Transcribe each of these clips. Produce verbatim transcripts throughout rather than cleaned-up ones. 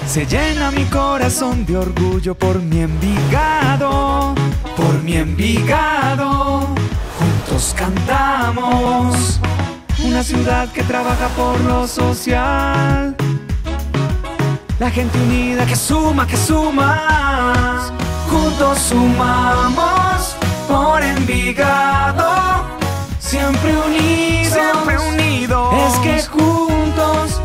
Se llena mi corazón de orgullo por mi Envigado, por mi Envigado. Juntos cantamos, una ciudad que trabaja por lo social. La gente unida que suma, que suma. Juntos sumamos por Envigado. Siempre unidos, siempre unidos. Es que juntos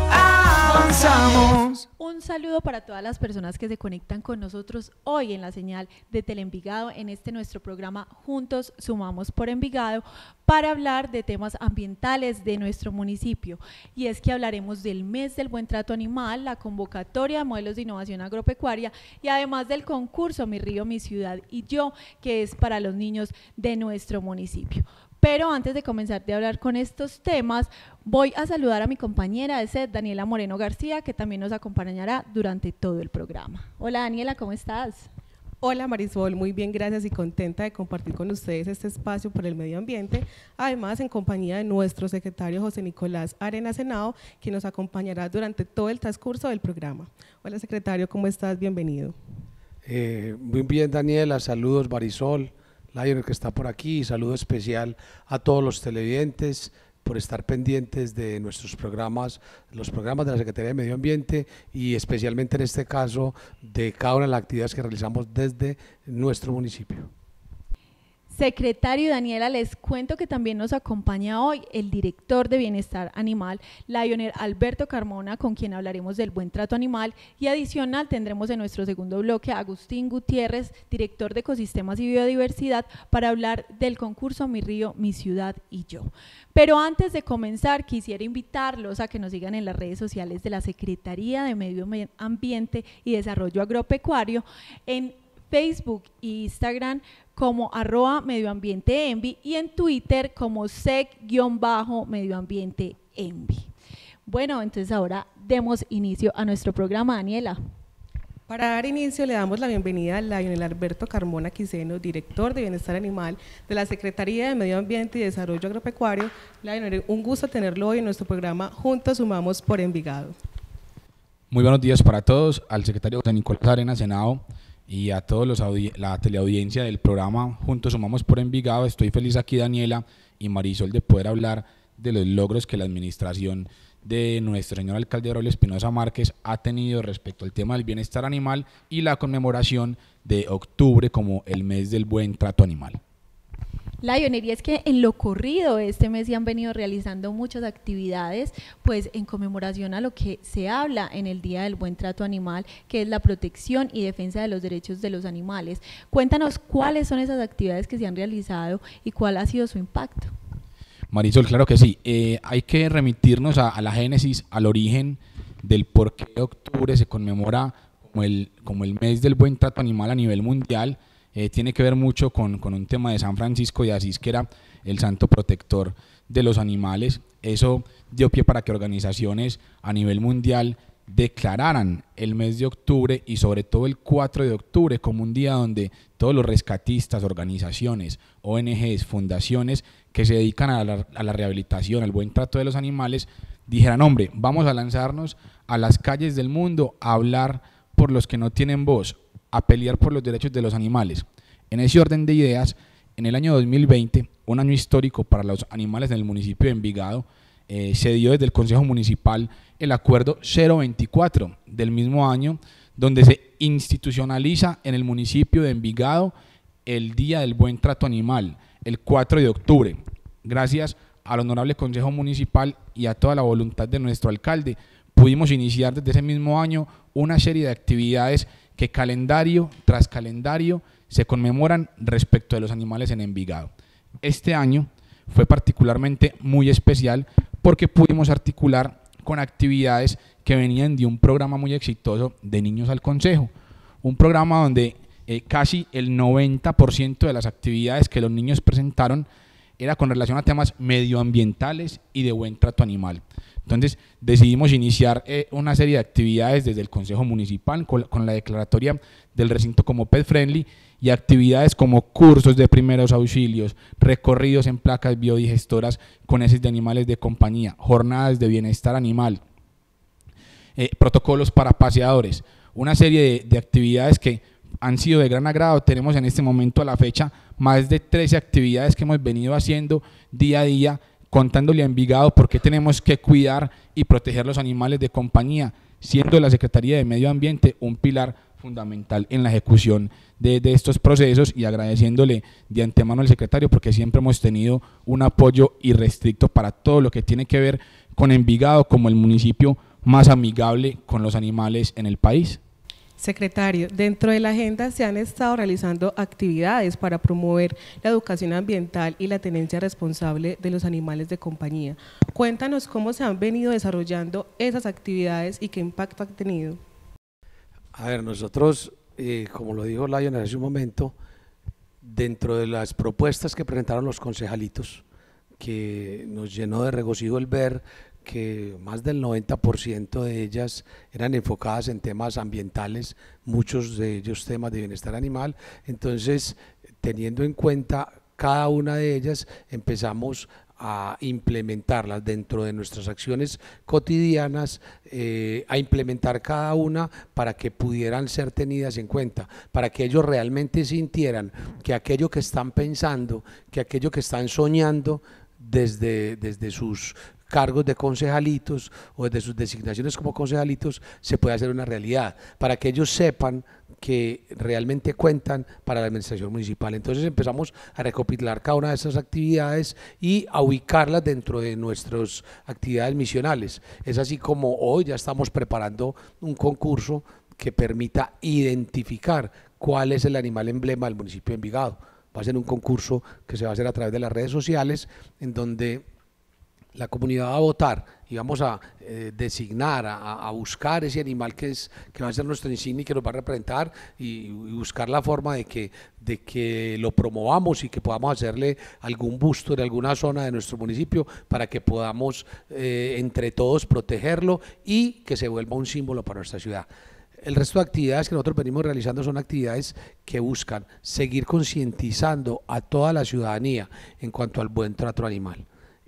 avanzamos. Un saludo para todas las personas que se conectan con nosotros hoy en la señal de Teleenvigado en este nuestro programa Juntos Sumamos por Envigado para hablar de temas ambientales de nuestro municipio. Y es que hablaremos del mes del buen trato animal, la convocatoria de modelos de innovación agropecuaria y además del concurso Mi Río, Mi Ciudad y Yo, que es para los niños de nuestro municipio. Pero antes de comenzar de hablar con estos temas, voy a saludar a mi compañera de set, Daniela Moreno García, que también nos acompañará durante todo el programa. Hola Daniela, ¿cómo estás? Hola Marisol, muy bien, gracias y contenta de compartir con ustedes este espacio por el medio ambiente, además en compañía de nuestro secretario José Nicolás Arenas Henao, quien nos acompañará durante todo el transcurso del programa. Hola secretario, ¿cómo estás? Bienvenido. Eh, muy bien Daniela, saludos Marisol, Lionel que está por aquí, y saludo especial a todos los televidentes por estar pendientes de nuestros programas, los programas de la Secretaría de Medio Ambiente y especialmente en este caso de cada una de las actividades que realizamos desde nuestro municipio. Secretario Daniela, les cuento que también nos acompaña hoy el director de Bienestar Animal, Lionel Alberto Carmona, con quien hablaremos del buen trato animal, y adicional tendremos en nuestro segundo bloque a Agustín Gutiérrez, director de Ecosistemas y Biodiversidad, para hablar del concurso Mi Río, Mi Ciudad y Yo. Pero antes de comenzar, quisiera invitarlos a que nos sigan en las redes sociales de la Secretaría de Medio Ambiente y Desarrollo Agropecuario, en Facebook e Instagram como arroba medioambiente envi y en Twitter como sec-medioambiente envi. Bueno, entonces ahora demos inicio a nuestro programa, Daniela. Para dar inicio le damos la bienvenida a Lionel Alberto Carmona Quiseno, director de Bienestar Animal de la Secretaría de Medio Ambiente y Desarrollo Agropecuario. Lionel, un gusto tenerlo hoy en nuestro programa Juntos Sumamos por Envigado. Muy buenos días para todos, al secretario José Nicolás Arenas Henao y a todos los la teleaudiencia del programa Juntos Sumamos por Envigado. Estoy feliz aquí, Daniela y Marisol, de poder hablar de los logros que la administración de nuestro señor alcalde Braulio Espinosa Márquez ha tenido respecto al tema del bienestar animal y la conmemoración de octubre como el mes del buen trato animal. Lionel, y es que en lo corrido este mes se han venido realizando muchas actividades pues en conmemoración a lo que se habla en el Día del Buen Trato Animal, que es la protección y defensa de los derechos de los animales. Cuéntanos cuáles son esas actividades que se han realizado y cuál ha sido su impacto. Marisol, claro que sí, eh, hay que remitirnos a, a la génesis, al origen del por qué octubre se conmemora como el, como el mes del buen trato animal a nivel mundial. Eh, tiene que ver mucho con, con un tema de San Francisco de Asís, que era el santo protector de los animales. Eso dio pie para que organizaciones a nivel mundial declararan el mes de octubre y sobre todo el cuatro de octubre como un día donde todos los rescatistas, organizaciones, O N Ges, fundaciones que se dedican a la, a la rehabilitación, al buen trato de los animales, dijeran, hombre, vamos a lanzarnos a las calles del mundo a hablar por los que no tienen voz, a pelear por los derechos de los animales. En ese orden de ideas, en el año dos mil veinte, un año histórico para los animales en el municipio de Envigado, eh, se dio desde el Consejo Municipal el acuerdo cero veinticuatro del mismo año, donde se institucionaliza en el municipio de Envigado el Día del Buen Trato Animal, el cuatro de octubre. Gracias al honorable Consejo Municipal y a toda la voluntad de nuestro alcalde, pudimos iniciar desde ese mismo año una serie de actividades que calendario tras calendario se conmemoran respecto de los animales en Envigado. Este año fue particularmente muy especial porque pudimos articular con actividades que venían de un programa muy exitoso de Niños al Consejo, un programa donde eh, casi el noventa por ciento de las actividades que los niños presentaron era con relación a temas medioambientales y de buen trato animal. Entonces decidimos iniciar eh, una serie de actividades desde el Consejo Municipal con, con la declaratoria del recinto como pet friendly y actividades como cursos de primeros auxilios, recorridos en placas biodigestoras con heces de animales de compañía, jornadas de bienestar animal. eh, protocolos para paseadores, una serie de, de actividades que han sido de gran agrado. Tenemos en este momento a la fecha más de trece actividades que hemos venido haciendo día a día, contándole a Envigado por qué tenemos que cuidar y proteger los animales de compañía, siendo la Secretaría de Medio Ambiente un pilar fundamental en la ejecución de, de estos procesos, y agradeciéndole de antemano al secretario porque siempre hemos tenido un apoyo irrestricto para todo lo que tiene que ver con Envigado como el municipio más amigable con los animales en el país. Secretario, dentro de la agenda se han estado realizando actividades para promover la educación ambiental y la tenencia responsable de los animales de compañía. Cuéntanos cómo se han venido desarrollando esas actividades y qué impacto han tenido. A ver, nosotros, eh, como lo dijo Lion hace un momento, dentro de las propuestas que presentaron los concejalitos, que nos llenó de regocijo el ver que más del noventa por ciento de ellas eran enfocadas en temas ambientales, muchos de ellos temas de bienestar animal. Entonces, teniendo en cuenta cada una de ellas, empezamos a implementarlas dentro de nuestras acciones cotidianas, eh, a implementar cada una para que pudieran ser tenidas en cuenta, para que ellos realmente sintieran que aquello que están pensando, que aquello que están soñando desde, desde sus cargos de concejalitos o desde sus designaciones como concejalitos se puede hacer una realidad, para que ellos sepan que realmente cuentan para la administración municipal. Entonces empezamos a recopilar cada una de esas actividades y a ubicarlas dentro de nuestras actividades misionales. Es así como hoy ya estamos preparando un concurso que permita identificar cuál es el animal emblema del municipio de Envigado. Va a ser un concurso que se va a hacer a través de las redes sociales, en donde la comunidad va a votar y vamos a eh, designar, a, a buscar ese animal que, es, que va a ser nuestro insignia y que nos va a representar, y, y buscar la forma de que, de que lo promovamos y que podamos hacerle algún busto en alguna zona de nuestro municipio para que podamos eh, entre todos protegerlo y que se vuelva un símbolo para nuestra ciudad. El resto de actividades que nosotros venimos realizando son actividades que buscan seguir concientizando a toda la ciudadanía en cuanto al buen trato animal.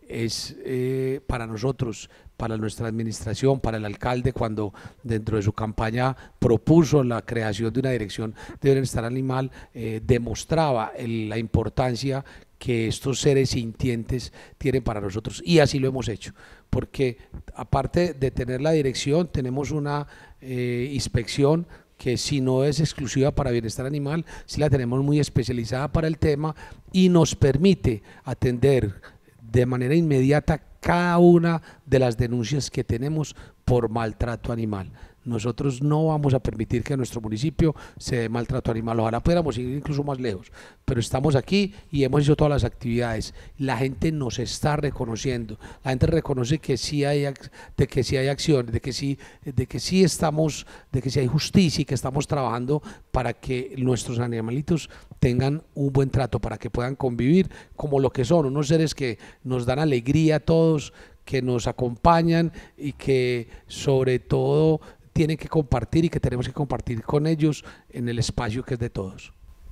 Es eh, para nosotros, para nuestra administración, para el alcalde, cuando dentro de su campaña propuso la creación de una dirección de bienestar animal, eh, demostraba el, la importancia que estos seres sintientes tienen para nosotros, y así lo hemos hecho, porque aparte de tener la dirección, tenemos una eh, inspección que si no es exclusiva para bienestar animal, sí la tenemos muy especializada para el tema y nos permite atender de manera inmediata cada una de las denuncias que tenemos por maltrato animal. Nosotros no vamos a permitir que en nuestro municipio se dé maltrato animal, ojalá pudiéramos ir incluso más lejos, pero estamos aquí y hemos hecho todas las actividades. La gente nos está reconociendo, la gente reconoce que sí hay, de que sí hay acción, de que sí, de que sí estamos, de que sí hay justicia y que estamos trabajando para que nuestros animalitos tengan un buen trato, para que puedan convivir como lo que son, unos seres que nos dan alegría a todos, que nos acompañan y que sobre todo tienen que compartir y que tenemos que compartir con ellos en el espacio que es de todos.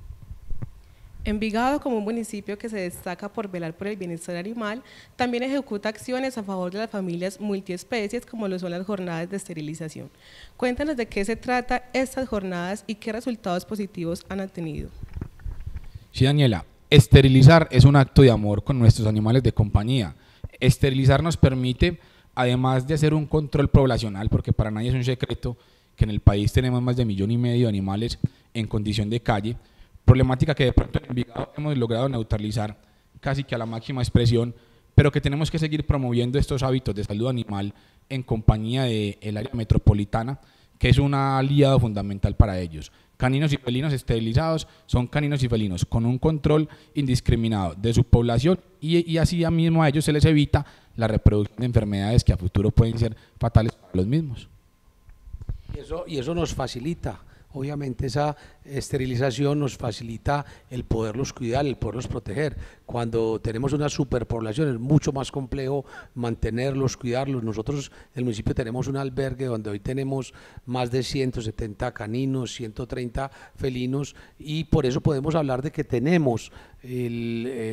Envigado, como un municipio que se destaca por velar por el bienestar animal, también ejecuta acciones a favor de las familias multiespecies, como lo son las jornadas de esterilización. Cuéntanos de qué se trata estas jornadas y qué resultados positivos han tenido. Sí, Daniela, esterilizar es un acto de amor con nuestros animales de compañía. Esterilizar nos permite, además de hacer un control poblacional, porque para nadie es un secreto que en el país tenemos más de millón y medio de animales en condición de calle, problemática que de pronto en Envigado hemos logrado neutralizar casi que a la máxima expresión, pero que tenemos que seguir promoviendo estos hábitos de salud animal en compañía del área metropolitana, que es un aliado fundamental para ellos. Caninos y felinos esterilizados son caninos y felinos con un control indiscriminado de su población, y, y así mismo a ellos se les evita la reproducción de enfermedades que a futuro pueden ser fatales para los mismos. Y eso, y eso nos facilita, obviamente esa esterilización nos facilita el poderlos cuidar, el poderlos proteger. Cuando tenemos una superpoblación es mucho más complejo mantenerlos, cuidarlos. Nosotros en el municipio tenemos un albergue donde hoy tenemos más de ciento setenta caninos, ciento treinta felinos, y por eso podemos hablar de que tenemos el, eh,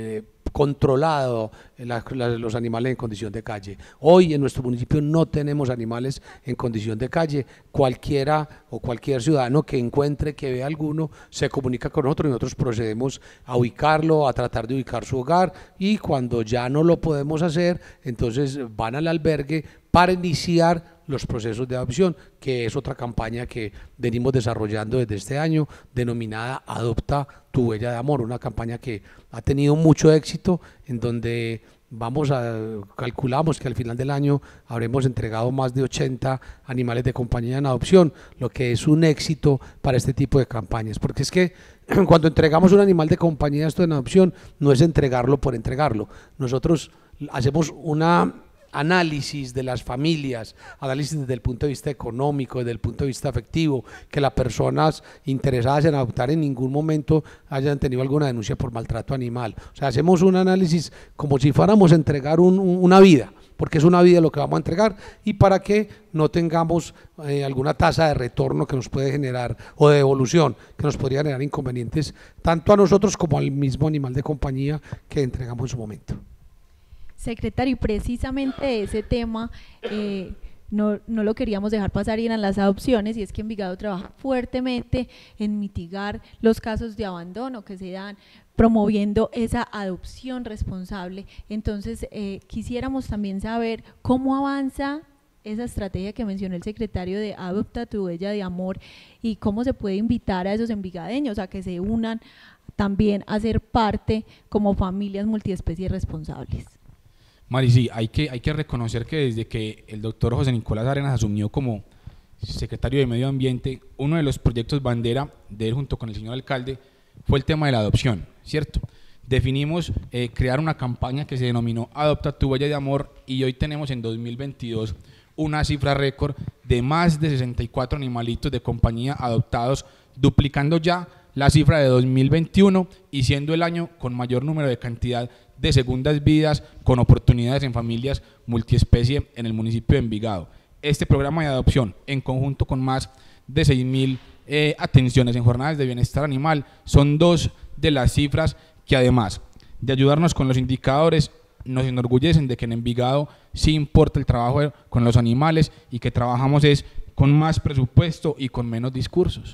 controlado la, la, los animales en condición de calle. Hoy en nuestro municipio no tenemos animales en condición de calle. Cualquiera o cualquier ciudadano que encuentre, que vea alguno, se comunica con nosotros y nosotros procedemos a ubicarlo, a tratar de ubicar su hogar, y cuando ya no lo podemos hacer, entonces van al albergue para iniciar los procesos de adopción, que es otra campaña que venimos desarrollando desde este año, denominada Adopta tu huella de amor, una campaña que ha tenido mucho éxito, en donde vamos a, calculamos que al final del año habremos entregado más de ochenta animales de compañía en adopción, lo que es un éxito para este tipo de campañas, porque es que cuando entregamos un animal de compañía esto en adopción, no es entregarlo por entregarlo, nosotros hacemos una análisis de las familias, análisis desde el punto de vista económico, desde el punto de vista afectivo, que las personas interesadas en adoptar en ningún momento hayan tenido alguna denuncia por maltrato animal. O sea, hacemos un análisis como si fuéramos a entregar un, un, una vida, porque es una vida lo que vamos a entregar, y para que no tengamos eh, alguna tasa de retorno que nos puede generar, o de devolución, que nos podría generar inconvenientes, tanto a nosotros como al mismo animal de compañía que entregamos en su momento. Secretario, y precisamente ese tema eh, no, no lo queríamos dejar pasar, y eran las adopciones, y es que Envigado trabaja fuertemente en mitigar los casos de abandono que se dan, promoviendo esa adopción responsable. Entonces eh, quisiéramos también saber cómo avanza esa estrategia que mencionó el secretario de Adopta tu huella de amor, y cómo se puede invitar a esos envigadeños a que se unan también a ser parte como familias multiespecies responsables. Mari, sí, hay que, hay que reconocer que desde que el doctor José Nicolás Arenas asumió como secretario de Medio Ambiente, uno de los proyectos bandera de él junto con el señor alcalde fue el tema de la adopción, ¿cierto? Definimos eh, crear una campaña que se denominó Adopta tu huella de amor, y hoy tenemos en dos mil veintidós una cifra récord de más de sesenta y cuatro animalitos de compañía adoptados, duplicando ya la cifra de dos mil veintiuno y siendo el año con mayor número de cantidad de segundas vidas con oportunidades en familias multiespecie en el municipio de Envigado. Este programa de adopción, en conjunto con más de seis mil eh, atenciones en jornadas de bienestar animal, son dos de las cifras que, además de ayudarnos con los indicadores, nos enorgullecen de que en Envigado sí importa el trabajo con los animales, y que trabajamos es con más presupuesto y con menos discursos.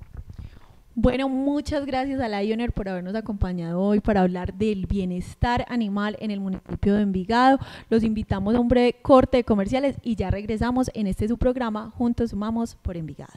Bueno, muchas gracias a Lioner por habernos acompañado hoy para hablar del bienestar animal en el municipio de Envigado. Los invitamos a un breve corte de comerciales y ya regresamos en este su programa Juntos Sumamos por Envigado.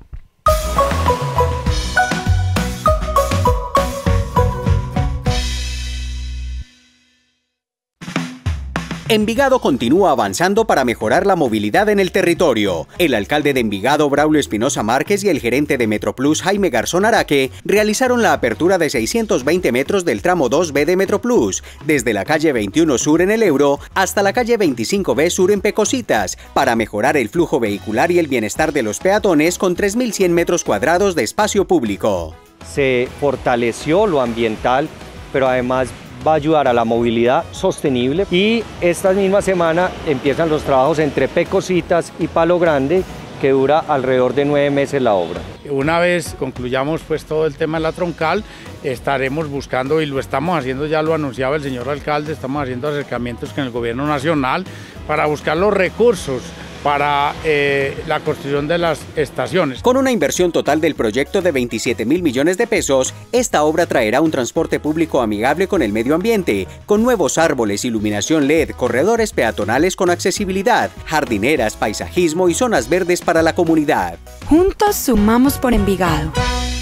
Envigado continúa avanzando para mejorar la movilidad en el territorio. El alcalde de Envigado, Braulio Espinosa Márquez, y el gerente de Metroplus, Jaime Garzón Araque, realizaron la apertura de seiscientos veinte metros del tramo dos B de Metroplus, desde la calle veintiuno Sur en El Euro hasta la calle veinticinco B Sur en Pecositas, para mejorar el flujo vehicular y el bienestar de los peatones con tres mil cien metros cuadrados de espacio público. Se fortaleció lo ambiental, pero además va a ayudar a la movilidad sostenible, y esta misma semana empiezan los trabajos entre Pecositas y Palo Grande, que dura alrededor de nueve meses la obra. Una vez concluyamos pues todo el tema de la troncal, estaremos buscando, y lo estamos haciendo, ya lo anunciaba el señor alcalde, estamos haciendo acercamientos con el gobierno nacional para buscar los recursos para eh, la construcción de las estaciones. Con una inversión total del proyecto de veintisiete mil millones de pesos, esta obra traerá un transporte público amigable con el medio ambiente, con nuevos árboles, iluminación L E D, corredores peatonales con accesibilidad, jardineras, paisajismo y zonas verdes para la comunidad. Juntos sumamos por Envigado.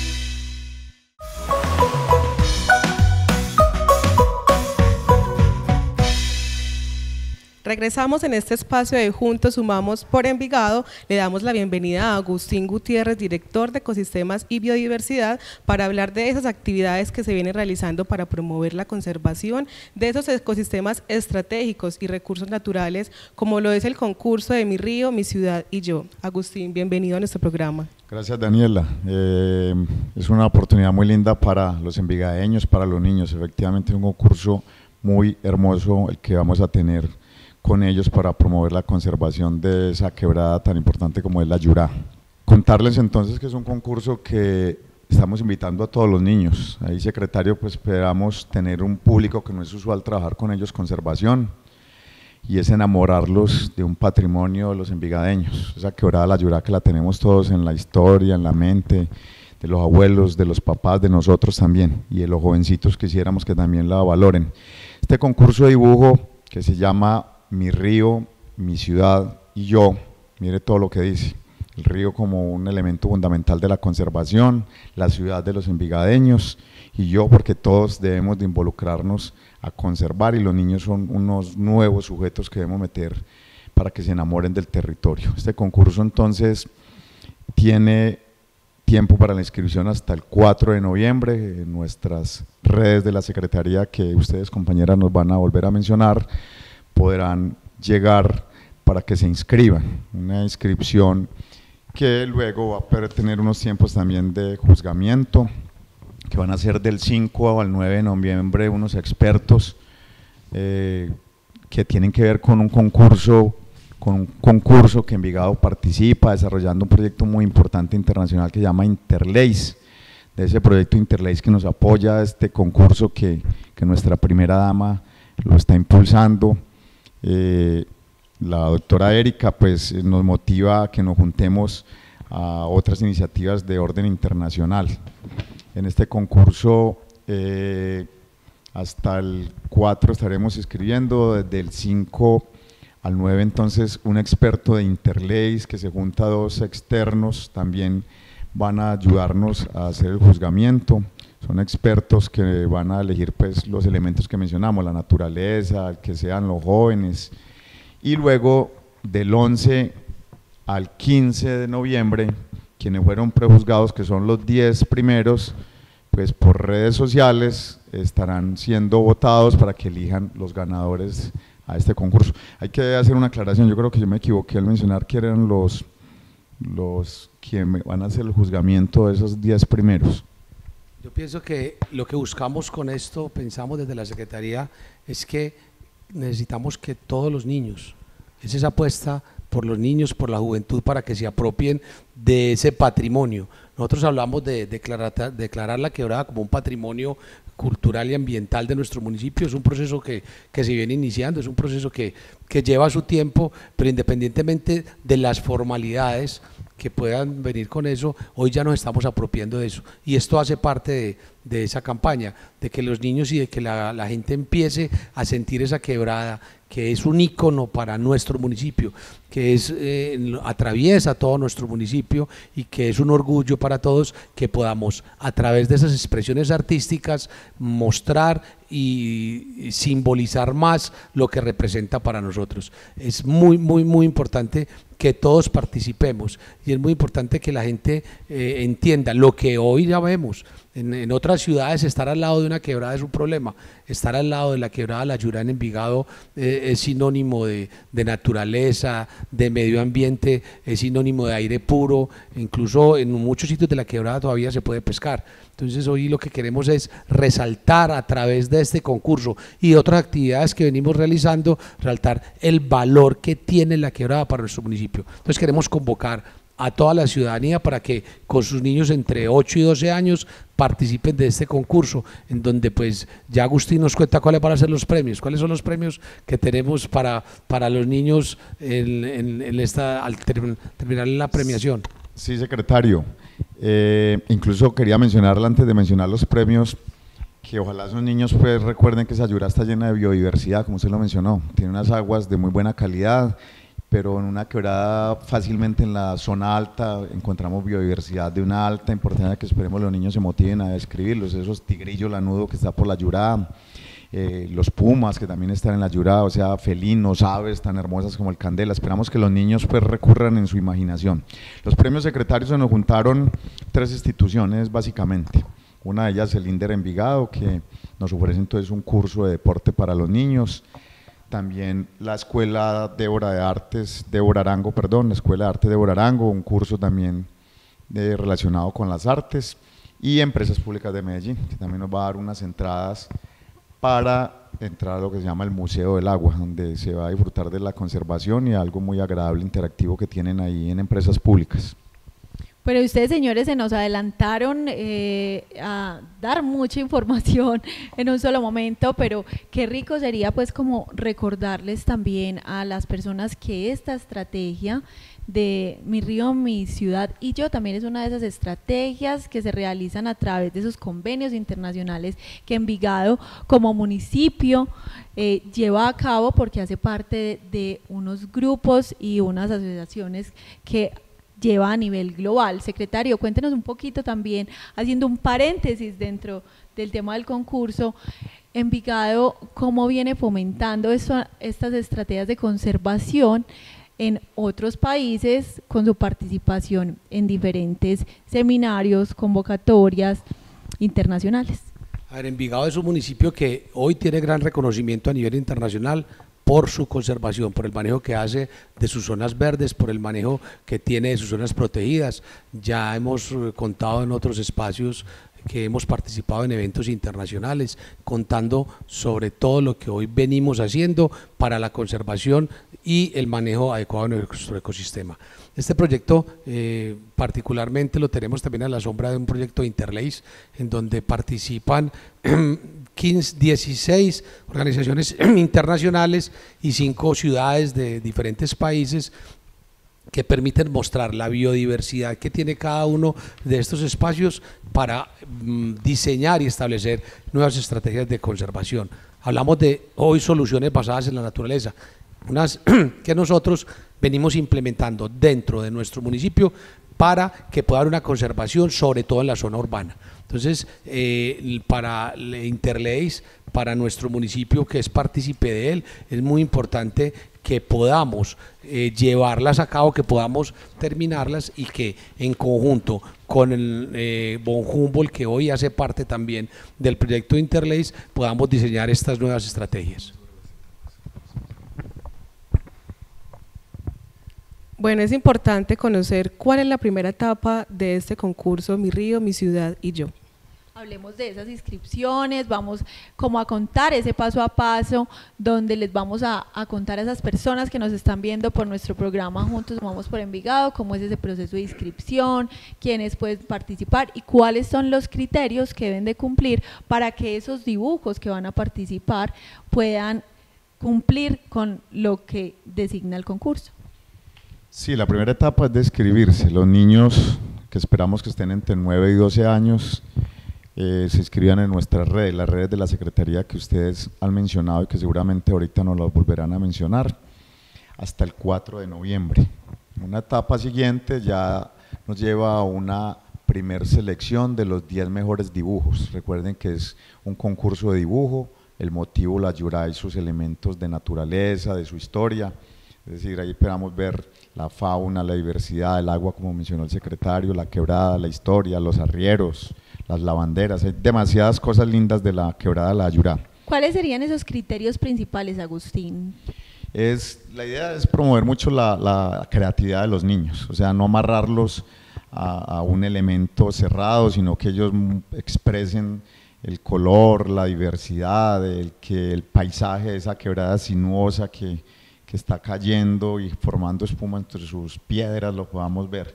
Regresamos en este espacio de Juntos Sumamos por Envigado. Le damos la bienvenida a Agustín Gutiérrez, director de Ecosistemas y Biodiversidad, para hablar de esas actividades que se vienen realizando para promover la conservación de esos ecosistemas estratégicos y recursos naturales, como lo es el concurso de Mi Río, Mi Ciudad y Yo. Agustín, bienvenido a nuestro programa. Gracias, Daniela. Eh, es una oportunidad muy linda para los envigadeños, para los niños. Efectivamente, es un concurso muy hermoso el que vamos a tener con ellos para promover la conservación de esa quebrada tan importante como es la Yurá. Contarles entonces que es un concurso que estamos invitando a todos los niños. Ahí, secretario, pues esperamos tener un público que no es usual trabajar con ellos, conservación, y es enamorarlos de un patrimonio de los envigadeños. Esa quebrada La Yurá que la tenemos todos en la historia, en la mente, de los abuelos, de los papás, de nosotros también, y de los jovencitos quisiéramos que también la valoren. Este concurso de dibujo que se llama Mi río, mi ciudad y yo, mire todo lo que dice. El río como un elemento fundamental de la conservación, la ciudad de los envigadeños y yo, porque todos debemos de involucrarnos a conservar, y los niños son unos nuevos sujetos que debemos meter para que se enamoren del territorio. Este concurso entonces tiene tiempo para la inscripción hasta el cuatro de noviembre en nuestras redes de la Secretaría, que ustedes, compañeras, nos van a volver a mencionar, podrán llegar para que se inscriban. Una inscripción que luego va a tener unos tiempos también de juzgamiento, que van a ser del cinco al nueve de noviembre, unos expertos eh, que tienen que ver con un concurso, con un concurso que Envigado participa, desarrollando un proyecto muy importante internacional que se llama Interlace. De ese proyecto Interlace que nos apoya este concurso que, que nuestra primera dama lo está impulsando. Eh, la doctora Erika pues nos motiva a que nos juntemos a otras iniciativas de orden internacional. En este concurso eh, hasta el cuatro estaremos escribiendo, desde el cinco al nueve entonces un experto de Interlace que se junta a dos externos también van a ayudarnos a hacer el juzgamiento. Son expertos que van a elegir pues los elementos que mencionamos, la naturaleza, que sean los jóvenes, y luego del once al quince de noviembre, quienes fueron prejuzgados, que son los diez primeros, pues por redes sociales estarán siendo votados para que elijan los ganadores a este concurso. Hay que hacer una aclaración, yo creo que yo me equivoqué al mencionar que eran los, los que van a hacer el juzgamiento de esos diez primeros. Yo pienso que lo que buscamos con esto, pensamos desde la Secretaría, es que necesitamos que todos los niños, es esa apuesta por los niños, por la juventud, para que se apropien de ese patrimonio. Nosotros hablamos de declarar, declarar la quebrada como un patrimonio cultural y ambiental de nuestro municipio. Es un proceso que, que se viene iniciando, es un proceso que, que lleva su tiempo, pero independientemente de las formalidades que puedan venir con eso, hoy ya nos estamos apropiando de eso, y esto hace parte de, de esa campaña, de que los niños y de que la, la gente empiece a sentir esa quebrada, que es un ícono para nuestro municipio, que es, eh, atraviesa todo nuestro municipio, y que es un orgullo para todos que podamos a través de esas expresiones artísticas mostrar y simbolizar más lo que representa para nosotros. Es muy, muy, muy importante que todos participemos, y es muy importante que la gente eh, entienda lo que hoy ya vemos. En, en otras ciudades estar al lado de una quebrada es un problema, estar al lado de la quebrada La Yurá en Envigado eh, es sinónimo de, de naturaleza, de medio ambiente, es sinónimo de aire puro, incluso en muchos sitios de la quebrada todavía se puede pescar. Entonces hoy lo que queremos es resaltar a través de este concurso y otras actividades que venimos realizando, resaltar el valor que tiene la quebrada para nuestro municipio. Entonces queremos convocar a toda la ciudadanía para que con sus niños entre ocho y doce años participen de este concurso, en donde pues ya Agustín nos cuenta cuáles van a ser los premios, cuáles son los premios que tenemos para, para los niños en, en, en esta, al ter, terminar la premiación. Sí, secretario. Eh, incluso quería mencionarle, antes de mencionar los premios, que ojalá esos niños pues recuerden que esa Yurá está llena de biodiversidad, como usted lo mencionó, tiene unas aguas de muy buena calidad, pero en una quebrada fácilmente en la zona alta encontramos biodiversidad de una alta importancia, que esperemos los niños se motiven a describirlos, esos tigrillos lanudos que está por la Yurá, eh, los pumas que también están en la Yurá, o sea, felinos, aves tan hermosas como el candela. Esperamos que los niños pues recurran en su imaginación. Los premios secretarios se nos juntaron tres instituciones básicamente, una de ellas el INDER Envigado, que nos ofrece entonces un curso de deporte para los niños. También la Escuela Débora de Artes, Débora Arango, perdón, la Escuela de Arte Débora Arango, un curso también de, relacionado con las artes, y Empresas Públicas de Medellín, que también nos va a dar unas entradas para entrar a lo que se llama el Museo del Agua, donde se va a disfrutar de la conservación y algo muy agradable, interactivo que tienen ahí en Empresas Públicas. Pero ustedes, señores, se nos adelantaron eh, a dar mucha información en un solo momento, pero qué rico sería pues como recordarles también a las personas que esta estrategia de Mi Río, Mi Ciudad y Yo también es una de esas estrategias que se realizan a través de esos convenios internacionales que Envigado como municipio eh, lleva a cabo, porque hace parte de, de unos grupos y unas asociaciones que lleva a nivel global. Secretario, cuéntenos un poquito también, haciendo un paréntesis dentro del tema del concurso, Envigado, ¿cómo viene fomentando esto, estas estrategias de conservación en otros países con su participación en diferentes seminarios, convocatorias internacionales? A ver, Envigado es un municipio que hoy tiene gran reconocimiento a nivel internacional por su conservación, por el manejo que hace de sus zonas verdes, por el manejo que tiene de sus zonas protegidas. Ya hemos eh, contado en otros espacios que hemos participado en eventos internacionales, contando sobre todo lo que hoy venimos haciendo para la conservación y el manejo adecuado de nuestro ecosistema. Este proyecto eh, particularmente lo tenemos también a la sombra de un proyecto de Interlace, en donde participan quince, dieciséis organizaciones internacionales y cinco ciudades de diferentes países que permiten mostrar la biodiversidad que tiene cada uno de estos espacios para mm, diseñar y establecer nuevas estrategias de conservación. Hablamos de hoy soluciones basadas en la naturaleza, unas que nosotros venimos implementando dentro de nuestro municipio para que pueda haber una conservación, sobre todo en la zona urbana. Entonces, eh, para Interlace, para nuestro municipio que es partícipe de él, es muy importante que podamos eh, llevarlas a cabo, que podamos terminarlas y que en conjunto con el eh, Von Humboldt, que hoy hace parte también del proyecto Interlace, podamos diseñar estas nuevas estrategias. Bueno, es importante conocer cuál es la primera etapa de este concurso Mi Río, Mi Ciudad y Yo. Hablemos de esas inscripciones, vamos como a contar ese paso a paso, donde les vamos a, a contar a esas personas que nos están viendo por nuestro programa Juntos Sumamos por Envigado, cómo es ese proceso de inscripción, quiénes pueden participar y cuáles son los criterios que deben de cumplir para que esos dibujos que van a participar puedan cumplir con lo que designa el concurso. Sí, la primera etapa es de inscribirse. Los niños que esperamos que estén entre nueve y doce años eh, se inscriban en nuestras redes, las redes de la Secretaría que ustedes han mencionado y que seguramente ahorita nos las volverán a mencionar, hasta el cuatro de noviembre. Una etapa siguiente ya nos lleva a una primer selección de los diez mejores dibujos. Recuerden que es un concurso de dibujo, el motivo la Yurá y sus elementos de naturaleza, de su historia. Es decir, ahí esperamos ver la fauna, la diversidad, el agua, como mencionó el secretario, la quebrada, la historia, los arrieros, las lavanderas. Hay demasiadas cosas lindas de la quebrada La Yurá. ¿Cuáles serían esos criterios principales, Agustín? Es, la idea es promover mucho la, la creatividad de los niños, o sea, no amarrarlos a, a un elemento cerrado, sino que ellos expresen el color, la diversidad, el, que el paisaje de esa quebrada sinuosa que que está cayendo y formando espuma entre sus piedras, lo podamos ver.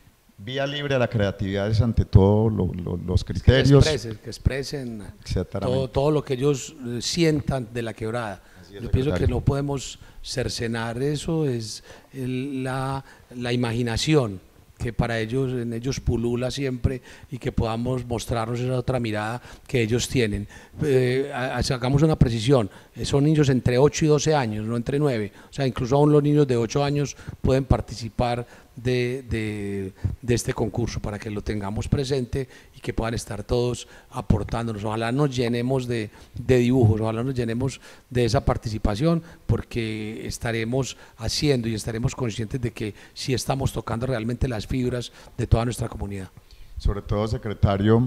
Vía libre a la creatividad es ante todo lo, lo, los criterios. Que expresen, que expresen todo, todo lo que ellos sientan de la quebrada. Es, Yo pienso que no podemos cercenar eso, es el, la, la imaginación que para ellos, en ellos pulula siempre y que podamos mostrarnos esa otra mirada que ellos tienen. Eh, hagamos una precisión, son niños entre ocho y doce años, no entre nueve, o sea, incluso aún los niños de ocho años pueden participar de, de, de este concurso para que lo tengamos presente y que puedan estar todos aportándonos. Ojalá nos llenemos de, de dibujos, ojalá nos llenemos de esa participación, porque estaremos haciendo y estaremos conscientes de que sí estamos tocando realmente las fibras de toda nuestra comunidad. Sobre todo, secretario,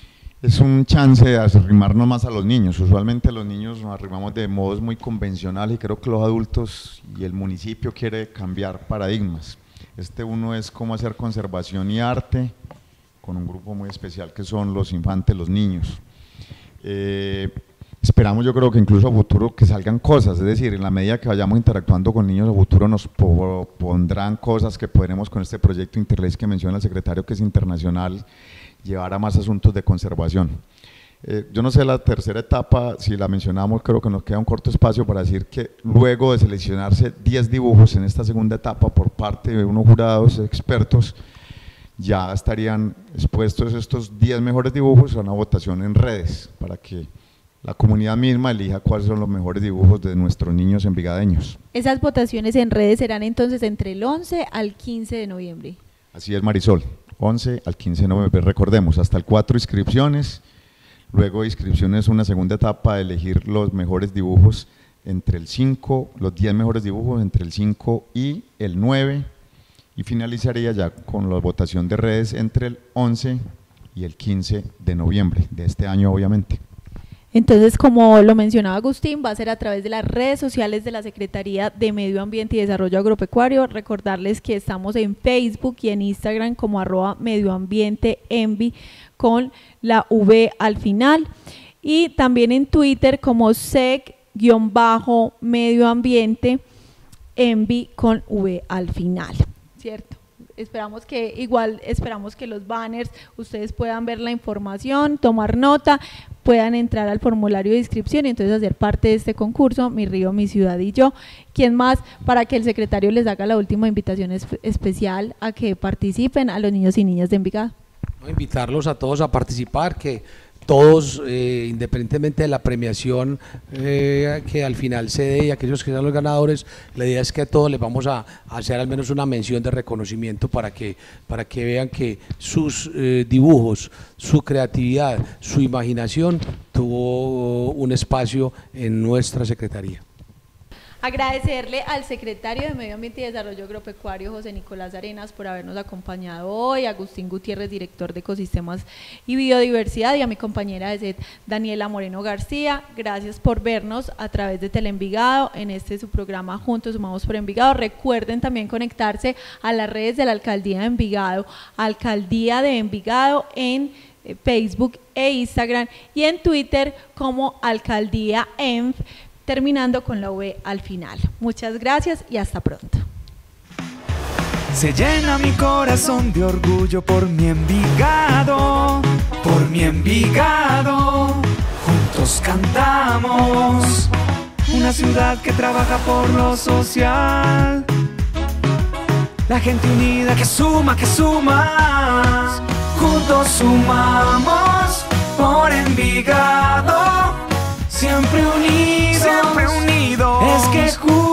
es un chance de arrimarnos más a los niños. Usualmente los niños nos arrimamos de modos muy convencionales y creo que los adultos y el municipio quiere cambiar paradigmas. Este uno es cómo hacer conservación y arte con un grupo muy especial que son los infantes, los niños. Eh, esperamos, yo creo que incluso a futuro que salgan cosas, es decir, en la medida que vayamos interactuando con niños a futuro nos pondrán cosas que podremos con este proyecto Interley que menciona el secretario, que es internacional, llevar a más asuntos de conservación. Eh, yo no sé la tercera etapa, si la mencionamos, creo que nos queda un corto espacio para decir que luego de seleccionarse diez dibujos en esta segunda etapa por parte de unos jurados expertos, ya estarían expuestos estos diez mejores dibujos a una votación en redes, para que la comunidad misma elija cuáles son los mejores dibujos de nuestros niños envigadeños. Esas votaciones en redes serán entonces entre el once al quince de noviembre. Así es, Marisol, once al quince de noviembre, recordemos, hasta el cuatro inscripciones. Luego inscripciones, una segunda etapa de elegir los mejores dibujos entre el cinco, los diez mejores dibujos entre el cinco y el nueve, y finalizaría ya con la votación de redes entre el once y el quince de noviembre de este año, obviamente. Entonces, como lo mencionaba Agustín, va a ser a través de las redes sociales de la Secretaría de Medio Ambiente y Desarrollo Agropecuario. Recordarles que estamos en Facebook y en Instagram como arroba medioambienteenvi con la V al final, y también en Twitter como sec-medioambiente envi con V al final, ¿cierto? Esperamos que, igual esperamos que los banners, ustedes puedan ver la información, tomar nota, puedan entrar al formulario de inscripción y entonces hacer parte de este concurso, Mi Río, Mi Ciudad y Yo. ¿Quién más? Para que el secretario les haga la última invitación es, especial a que participen a los niños y niñas de Envigado. Invitarlos a todos a participar, que todos, eh, independientemente de la premiación eh, que al final se dé, y aquellos que sean los ganadores, la idea es que a todos les vamos a, a hacer al menos una mención de reconocimiento para que, para que vean que sus eh, dibujos, su creatividad, su imaginación tuvo un espacio en nuestra Secretaría. Agradecerle al secretario de Medio Ambiente y Desarrollo Agropecuario, José Nicolás Arenas, por habernos acompañado hoy, a Agustín Gutiérrez, director de Ecosistemas y Biodiversidad, y a mi compañera de S E T, Daniela Moreno García. Gracias por vernos a través de Teleenvigado en este su programa Juntos Sumamos por Envigado. Recuerden también conectarse a las redes de la Alcaldía de Envigado, Alcaldía de Envigado en Facebook e Instagram, y en Twitter como Alcaldía Env, terminando con la V al final. Muchas gracias y hasta pronto. Se llena mi corazón de orgullo por mi Envigado, por mi Envigado. Juntos cantamos, una ciudad que trabaja por lo social. La gente unida que suma, que suma. Juntos sumamos por Envigado. Siempre unidos, siempre unidos. Es que juntos